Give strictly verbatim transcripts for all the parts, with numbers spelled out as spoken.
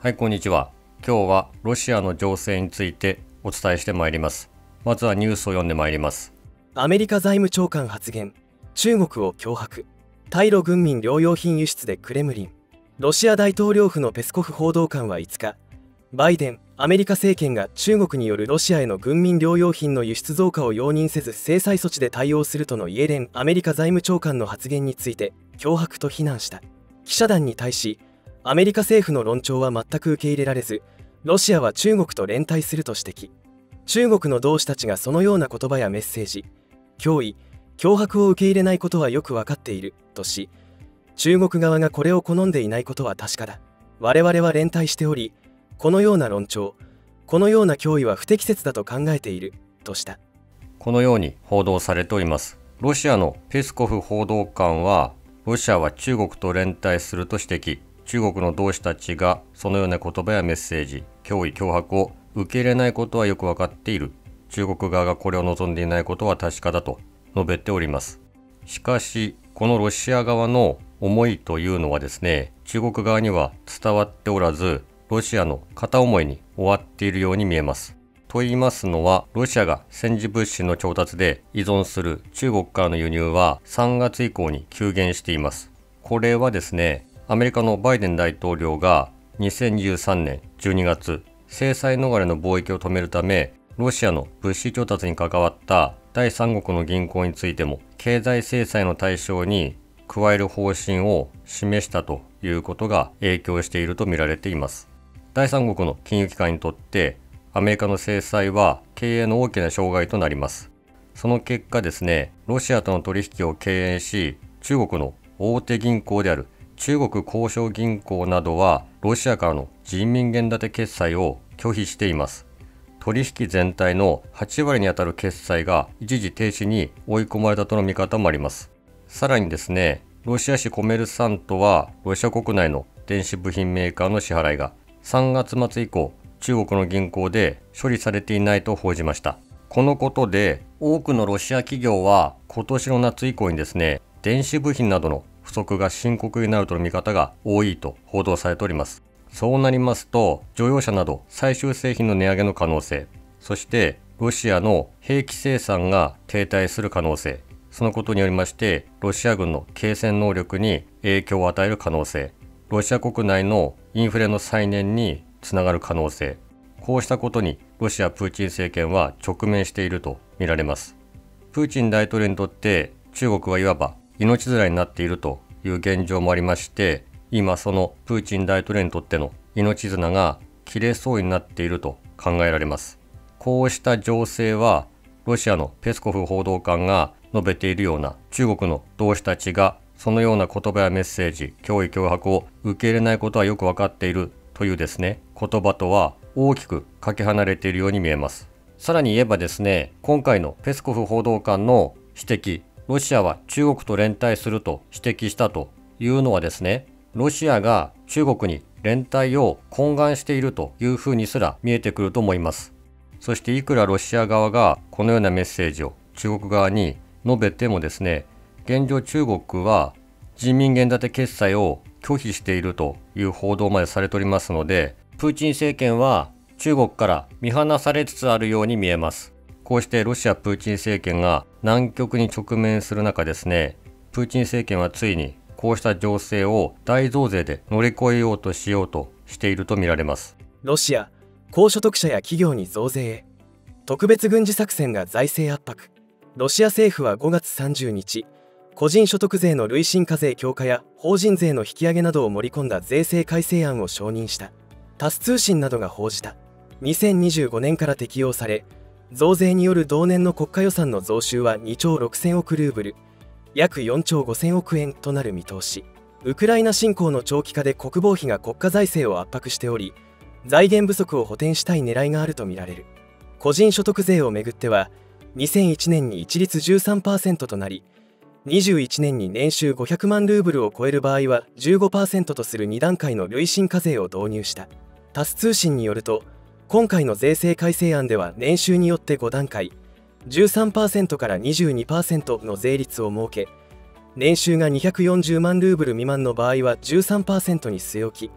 はい、こんにちは。今日はロシアの情勢についてお伝えしてまいります。まずはニュースを読んでまいります。 アメリカ財務長官発言、中国を脅迫、対ロ軍民領用品輸出でクレムリン。ロシア大統領府のペスコフ報道官はいつか、バイデン、アメリカ政権が中国によるロシアへの軍民領用品の輸出増加を容認せず制裁措置で対応するとのイエレンアメリカ財務長官の発言について脅迫と非難した。記者団に対し、アメリカ政府の論調は全く受け入れられず、ロシアは中国と連帯すると指摘。中国の同志たちがそのような言葉やメッセージ、脅威、脅迫を受け入れないことはよく分かっているとし、中国側がこれを好んでいないことは確かだ。我々は連帯しており、このような論調、このような脅威は不適切だと考えているとした。 このように報道されております。ロシアのペスコフ報道官は、ロシアは中国と連帯すると指摘。中国の同志たちがそのような言葉やメッセージ、脅威、脅迫を受け入れないことはよく分かっている。中国側がこれを望んでいないことは確かだと述べております。しかし、このロシア側の思いというのはですね、中国側には伝わっておらず、ロシアの片思いに終わっているように見えます。と言いますのは、ロシアが戦時物資の調達で依存する中国からの輸入はさんがつ以降に急減しています。これはですね、アメリカのバイデン大統領がにせんにじゅうさんねんじゅうにがつ、制裁逃れの貿易を止めるため、ロシアの物資調達に関わった第三国の銀行についても、経済制裁の対象に加える方針を示したということが影響していると見られています。第三国の金融機関にとって、アメリカの制裁は経営の大きな障害となります。その結果ですね、ロシアとの取引を敬遠し、中国の大手銀行である中国工商銀行などはロシアからの人民元建て決済を拒否しています。取引全体のはちわりにあたる決済が一時停止に追い込まれたとの見方もあります。さらにですね、ロシア紙コメルサントはロシア国内の電子部品メーカーの支払いがさんがつまつ以降、中国の銀行で処理されていないと報じました。このことで多くのロシア企業は今年の夏以降にですね、電子部品などの不足が深刻になるとの見方が多いと報道されております。そうなりますと、乗用車など最終製品の値上げの可能性、そしてロシアの兵器生産が停滞する可能性、そのことによりましてロシア軍の継戦能力に影響を与える可能性、ロシア国内のインフレの再燃につながる可能性、こうしたことにロシアプーチン政権は直面していると見られます。プーチン大統領にとって中国はいわば命綱になっているという現状もありまして、今そのプーチン大統領にとっての命綱が切れそうになっていると考えられます。こうした情勢はロシアのペスコフ報道官が述べているような中国の同志たちがそのような言葉やメッセージ、脅威脅迫を受け入れないことはよく分かっているというですね、言葉とは大きくかけ離れているように見えます。さらに言えばですね、今回のペスコフ報道官の指摘、ロシアは中国と連帯すると指摘したというのはですね、ロシアが中国に連帯を懇願しているというふうにすら見えてくると思います。そしていくらロシア側がこのようなメッセージを中国側に述べてもですね、現状中国は人民元建て決済を拒否しているという報道までされておりますので、プーチン政権は中国から見放されつつあるように見えます。こうしてロシアプーチン政権が難局に直面する中ですね、プーチン政権はついにこうした情勢を大増税で乗り越えようとしようとしていると見られます。 ロシア、高所得者や企業に増税へ。特別軍事作戦が財政圧迫。ロシア政府はごがつさんじゅうにち、個人所得税の累進課税強化や法人税の引き上げなどを盛り込んだ税制改正案を承認した。タス通信などが報じた。にせんにじゅうごねんから適用され、増税による同年の国家予算の増収はにちょうろくせんおくルーブル、約よんちょうごせんおくえんとなる見通し。ウクライナ侵攻の長期化で国防費が国家財政を圧迫しており、財源不足を補填したい狙いがあるとみられる。個人所得税をめぐっては、にせんいちねんに一律 じゅうさんパーセント となり、にじゅういちねんに年収ごひゃくまんルーブルを超える場合は じゅうごパーセント とするにだんかいの累進課税を導入した。タス通信によると、今回の税制改正案では年収によってごだんかい、じゅうさんパーセント から にじゅうにパーセント の税率を設け、年収がにひゃくよんじゅうまんルーブル未満の場合は じゅうさんパーセント に据え置き、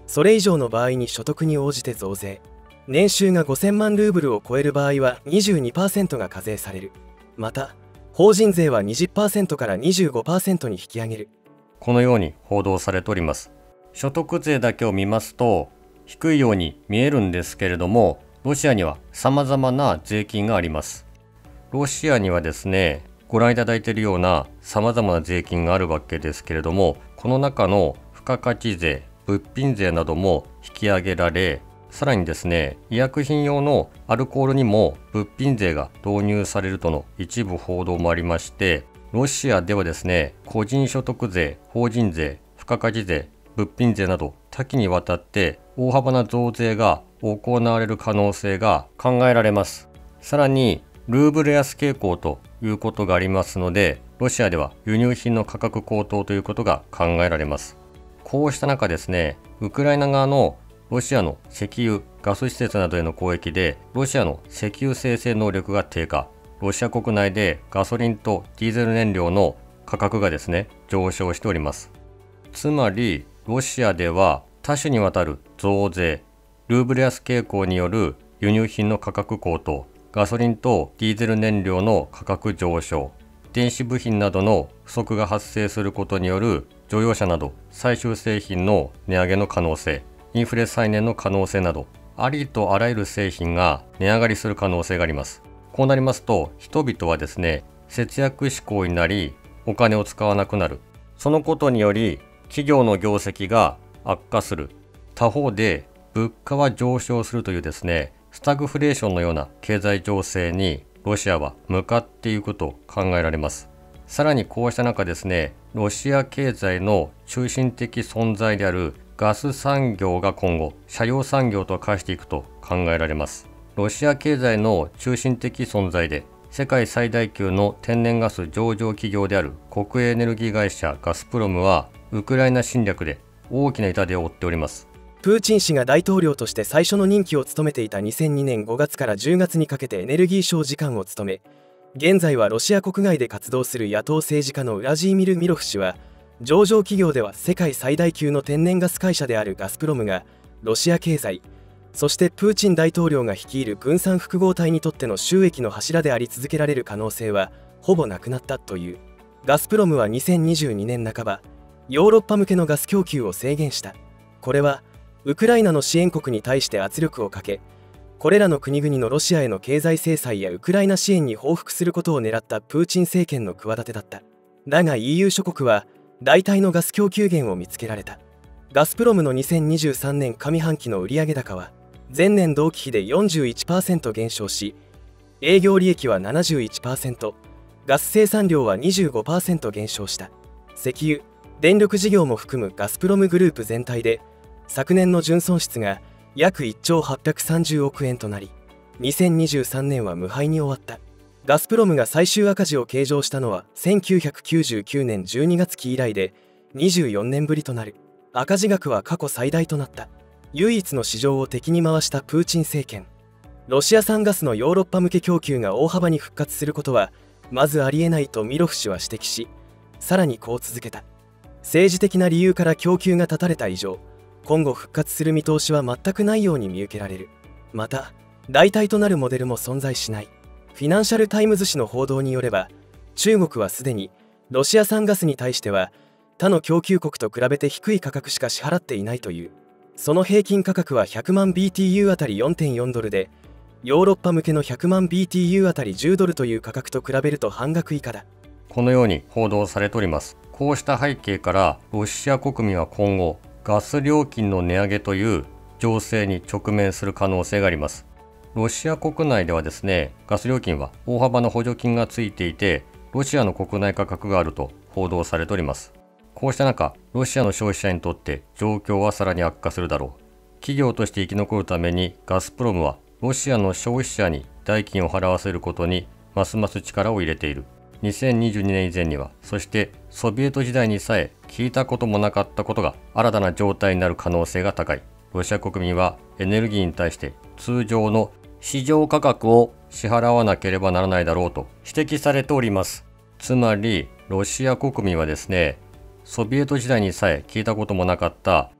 それ以上の場合に所得に応じて増税。年収がごせんまんルーブルを超える場合は にじゅうにパーセント が課税される。また法人税は にじゅっパーセント から にじゅうごパーセント に引き上げる。 このように報道されております。所得税だけを見ますと低いように見えるんですけれども、ロシアには様々な税金があります。ロシアにはですね、ご覧いただいているような様々な税金があるわけですけれども、この中の付加価値税、物品税なども引き上げられ、さらにですね、医薬品用のアルコールにも物品税が導入されるとの一部報道もありまして、ロシアではですね、個人所得税、法人税、付加価値税、物品税など多岐にわたって大幅な増税が行われる可能性が考えられます。さらにルーブル安傾向ということがありますので、ロシアでは輸入品の価格高騰ということが考えられます。こうした中ですね、ウクライナ側のロシアの石油・ガス施設などへの攻撃で、ロシアの石油生成能力が低下、ロシア国内でガソリンとディーゼル燃料の価格がですね、上昇しております。つまり、ロシアでは多種にわたる増税、ルーブル安傾向による輸入品の価格高騰、ガソリンとディーゼル燃料の価格上昇、電子部品などの不足が発生することによる乗用車など最終製品の値上げの可能性、インフレ再燃の可能性など、ありとあらゆる製品が値上がりする可能性があります。こうなりますと、人々はですね、節約志向になり、お金を使わなくなる。そのことにより、企業の業績が悪化する。他方で、物価は上昇するというですね、スタグフレーションのような経済情勢にロシアは向かっていくと考えられます。さらにこうした中ですね、ロシア経済の中心的存在であるガス産業が今後、斜陽産業と化していくと考えられます。ロシア経済の中心的存在で、世界最大級の天然ガス上場企業である国営エネルギー会社ガスプロムは、ウクライナ侵略で大きな痛手を負っております。 プーチン氏が大統領として最初の任期を務めていたにせんにねんごがつからじゅうがつにかけてエネルギー省次官を務め、現在はロシア国外で活動する野党政治家のウラジーミル・ミロフ氏は、上場企業では世界最大級の天然ガス会社であるガスプロムがロシア経済、そしてプーチン大統領が率いる軍産複合体にとっての収益の柱であり続けられる可能性はほぼなくなったという。ガスプロムはにせんにじゅうにねんなかば、ヨーロッパ向けのガス供給を制限した。これはウクライナの支援国に対して圧力をかけ、これらの国々のロシアへの経済制裁やウクライナ支援に報復することを狙ったプーチン政権の企てだった。だが イーユー 諸国は代替のガス供給源を見つけられた。ガスプロムのにせんにじゅうさんねん上半期の売上高は前年同期比で よんじゅういちパーセント 減少し、営業利益は ななじゅういちパーセント、ガス生産量は にじゅうごパーセント 減少した。石油・電力事業も含むガスプロムグループ全体で昨年の純損失が約いっちょうはっぴゃくさんじゅうおくえんとなり、にせんにじゅうさんねんは無敗に終わった。ガスプロムが最終赤字を計上したのはせんきゅうひゃくきゅうじゅうきゅうねんじゅうにがつ期以来でにじゅうよねんぶりとなる。赤字額は過去最大となった。唯一の市場を敵に回したプーチン政権。ロシア産ガスのヨーロッパ向け供給が大幅に復活することはまずありえないとミロフ氏は指摘し、さらにこう続けた。政治的な理由から供給が断たれた以上、今後復活する見通しは全くないように見受けられる。また代替となるモデルも存在しない。フィナンシャル・タイムズ紙の報道によれば、中国はすでにロシア産ガスに対しては他の供給国と比べて低い価格しか支払っていないという。その平均価格はひゃくまんビーティーユー あたり よんてんよんドルで、ヨーロッパ向けのひゃくまんビーティーユー あたりじゅうドルという価格と比べると半額以下だ。 このように報道されております。こうした背景からロシア国民は今後ガス料金の値上げという情勢に直面する可能性があります。ロシア国内ではですね、ガス料金は大幅な補助金がついていて、ロシアの国内価格があると報道されております。こうした中、ロシアの消費者にとって状況はさらに悪化するだろう。企業として生き残るためにガスプロムはロシアの消費者に代金を払わせることにますます力を入れている。にせんにじゅうにねん以前には、そしてソビエト時代にさえ聞いたこともなかったことが新たな状態になる可能性が高い。ロシア国民はエネルギーに対して通常の市場価格を支払わなければならないだろうと指摘されております。つまりロシア国民はですね、ソビエト時代にさえ聞いたこともなかった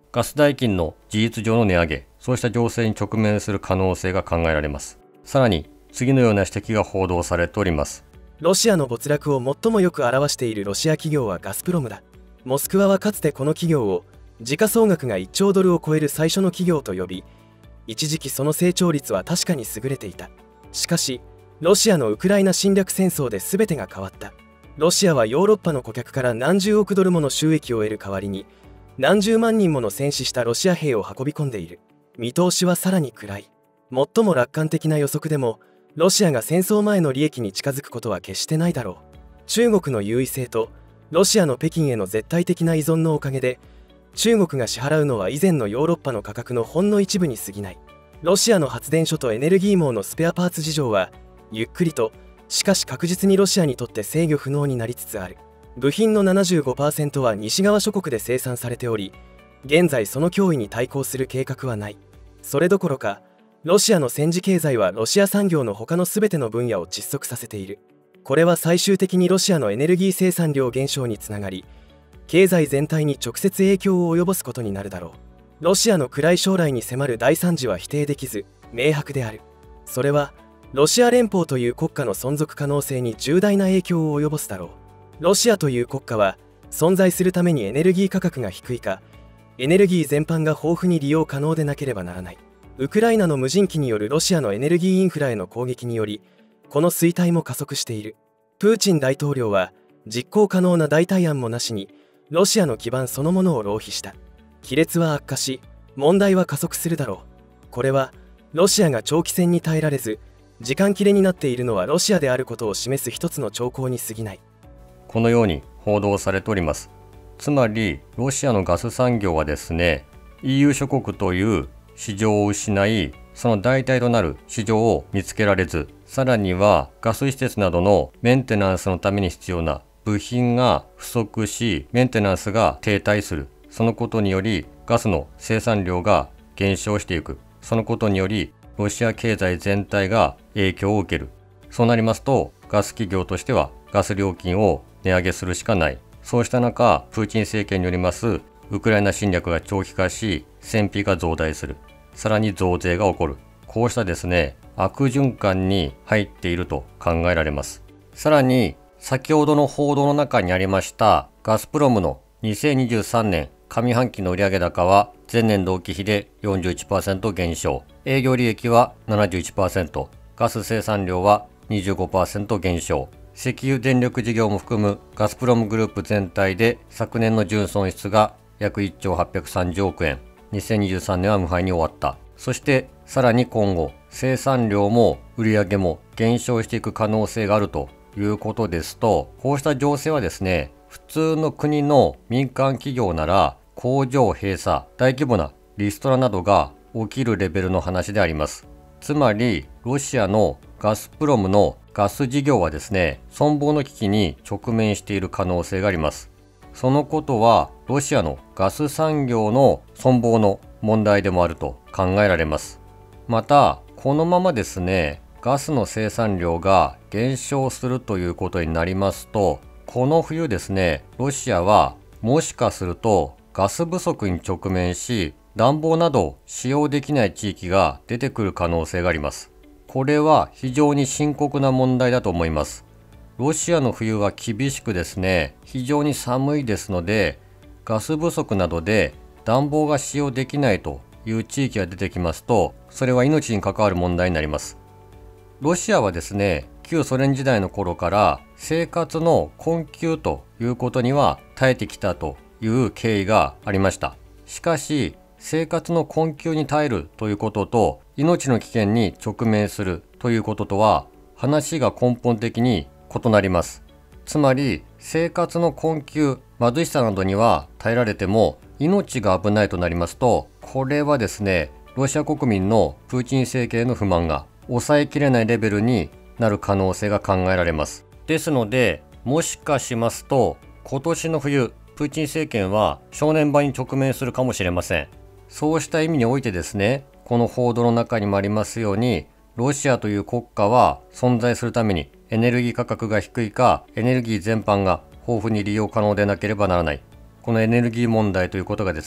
ガス代金の事実上の値上げ、そうした情勢に直面する可能性が考えられます。さらに次のような指摘が報道されております。 ロシアの没落を最もよく表しているロシア企業はガスプロムだ。モスクワはかつてこの企業を時価総額がいっちょうドルを超える最初の企業と呼び、一時期その成長率は確かに優れていた。しかしロシアのウクライナ侵略戦争で全てが変わった。ロシアはヨーロッパの顧客から何十億ドルもの収益を得る代わりに、何十万人もの戦死したロシア兵を運び込んでいる。見通しはさらに暗い。最も楽観的な予測でもロシアが戦争前の利益に近づくことは決してないだろう。中国の優位性とロシアの北京への絶対的な依存のおかげで、中国が支払うのは以前のヨーロッパの価格のほんの一部に過ぎない。ロシアの発電所とエネルギー網のスペアパーツ事情はゆっくりとしかし確実にロシアにとって制御不能になりつつある。部品の ななじゅうごパーセント は西側諸国で生産されており、現在その脅威に対抗する計画はない。それどころかロシアの戦時経済はロシア産業の他の全ての分野を窒息させている。これは最終的にロシアのエネルギー生産量減少につながり、経済全体に直接影響を及ぼすことになるだろう。ロシアの暗い将来に迫る大惨事は否定できず明白である。それはロシア連邦という国家の存続可能性に重大な影響を及ぼすだろう。ロシアという国家は存在するためにエネルギー価格が低いか、エネルギー全般が豊富に利用可能でなければならない。ウクライナの無人機によるロシアのエネルギーインフラへの攻撃により、この衰退も加速している。プーチン大統領は実行可能な代替案もなしにロシアの基盤そのものを浪費した。亀裂は悪化し問題は加速するだろう。これはロシアが長期戦に耐えられず時間切れになっているのはロシアであることを示す一つの兆候に過ぎない。 このように報道されております。つまりロシアのガス産業はですね、 イーユー 諸国という市場を失い、その代替となる市場を見つけられず、さらにはガス施設などのメンテナンスのために必要な部品が不足し、メンテナンスが停滞する。そのことによりガスの生産量が減少していく。そのことによりロシア経済全体が影響を受ける。そうなりますとガス企業としてはガス料金を値上げするしかない。そうした中、プーチン政権によりますウクライナ侵略が長期化し、戦費が増大する。さらに増税が起こる。こうしたですね、悪循環に入っていると考えられます。さらに先ほどの報道の中にありましたガスプロムのにせんにじゅうさんねん上半期の売上高は前年同期比で よんじゅういちパーセント 減少、営業利益は ななじゅういちパーセント、ガス生産量は にじゅうごパーセント 減少。石油電力事業も含むガスプロムグループ全体で昨年の純損失が約いっちょうはっぴゃくさんじゅうおくえん。にせんにじゅうさんねんは無敗に終わった。そしてさらに今後生産量も売上も減少していく可能性があるということですと、こうした情勢はですね、普通の国の民間企業なら工場閉鎖、大規模なリストラなどが起きるレベルの話であります。つまりロシアのガスプロムのガス事業はですね、存亡の危機に直面している可能性があります。そのことはロシアのガス産業の存亡の問題でもあると考えられます。またこのままですね、ガスの生産量が減少するということになりますと、この冬ですね、ロシアはもしかするとガス不足に直面し、暖房など使用できない地域が出てくる可能性があります。これは非常に深刻な問題だと思います。ロシアの冬は厳しくですね、非常に寒いですので、ガス不足などで暖房が使用できないという地域が出てきますと、それは命に関わる問題になります。ロシアはですね、旧ソ連時代の頃から生活の困窮ということには耐えてきたという経緯がありました。しかし生活の困窮に耐えるということと命の危険に直面するということとは話が根本的に異なります。つまり生活の困窮、貧しさなどには耐えられても命が危ないとなりますと、これはですね、ロシア国民のプーチン政権への不満が抑えきれないレベルになる可能性が考えられます。ですので、もしかしますと今年の冬、プーチン政権は正念場に直面するかもしれません。そうした意味においてですね、この報道の中にもありますように、ロシアという国家は存在するためにエネルギー価格が低いか、エネルギー全般が豊富に利用可能でなければならない。このエネルギー問題ということがですね、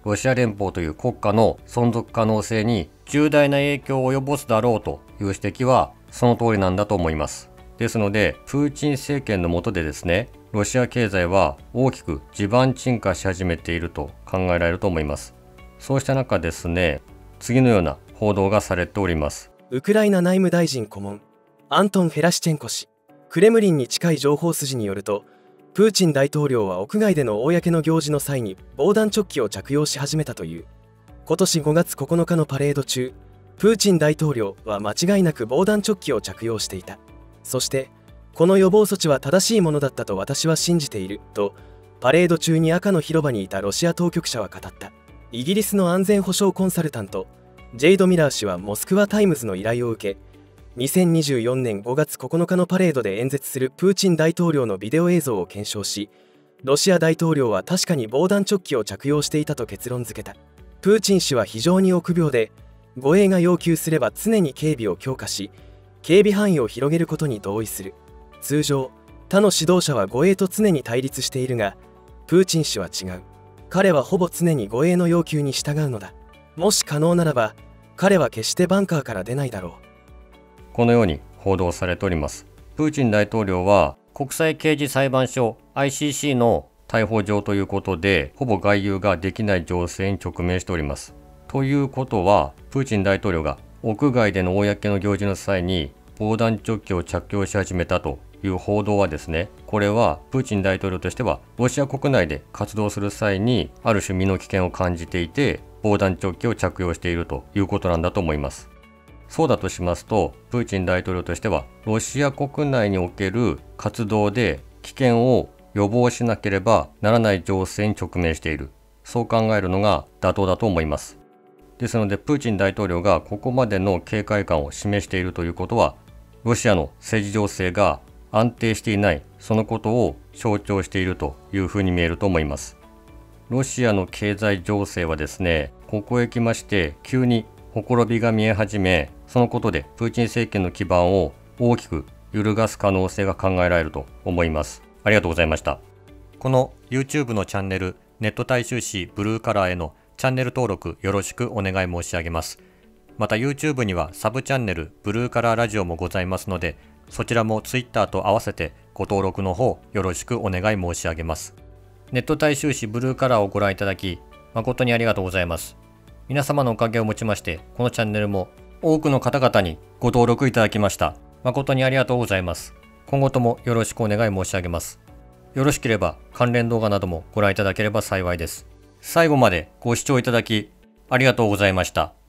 ロシア連邦という国家の存続可能性に重大な影響を及ぼすだろうという指摘はその通りなんだと思います。ですので、プーチン政権の下でですね、ロシア経済は大きく地盤沈下し始めていると考えられると思います。そうした中ですね、次のような報道がされております。 ウクライナ内務大臣顧問アントン・ヘラシチェンコ氏。クレムリンに近い情報筋によると、プーチン大統領は屋外での公の行事の際に防弾チョッキを着用し始めたという。今年ごがつここのかのパレード中、プーチン大統領は間違いなく防弾チョッキを着用していた。そしてこの予防措置は正しいものだったと私は信じていると、パレード中に赤の広場にいたロシア当局者は語った。イギリスの安全保障コンサルタントジェイド・ミラー氏はモスクワタイムズの依頼を受け、にせんにじゅうよねんごがつここのかのパレードで演説するプーチン大統領のビデオ映像を検証し、ロシア大統領は確かに防弾チョッキを着用していたと結論付けた。プーチン氏は非常に臆病で、護衛が要求すれば常に警備を強化し、警備範囲を広げることに同意する。通常、他の指導者は護衛と常に対立しているが、プーチン氏は違う。彼はほぼ常に護衛の要求に従うのだ。もし可能ならば、彼は決してバンカーから出ないだろう。 このように報道されております。プーチン大統領は国際刑事裁判所 アイシーシー の逮捕状ということで、ほぼ外遊ができない情勢に直面しております。ということは、プーチン大統領が屋外での公の行事の際に防弾チョッキを着用し始めたという報道はですね、これはプーチン大統領としてはロシア国内で活動する際にある種身の危険を感じていて、防弾チョッキを着用しているということなんだと思います。そうだとしますと、プーチン大統領としてはロシア国内における活動で危険を予防しなければならない情勢に直面している、そう考えるのが妥当だと思います。ですので、プーチン大統領がここまでの警戒感を示しているということは、ロシアの政治情勢が安定していない、そのことを象徴しているというふうに見えると思います。ロシアの経済情勢はですね、ここへ来まして急にほころびが見え始め、そのことでプーチン政権の基盤を大きく揺るがす可能性が考えられると思います。ありがとうございました。この YouTube のチャンネル、ネット大衆紙ブルーカラーへのチャンネル登録よろしくお願い申し上げます。また YouTube にはサブチャンネルブルーカラーラジオもございますので、そちらも Twitter と合わせてご登録の方よろしくお願い申し上げます。ネット大衆紙ブルーカラーをご覧いただき誠にありがとうございます。皆様のおかげをもちまして、このチャンネルも多くの方々にご登録いただきました。誠にありがとうございます。今後ともよろしくお願い申し上げます。よろしければ関連動画などもご覧いただければ幸いです。最後までご視聴いただきありがとうございました。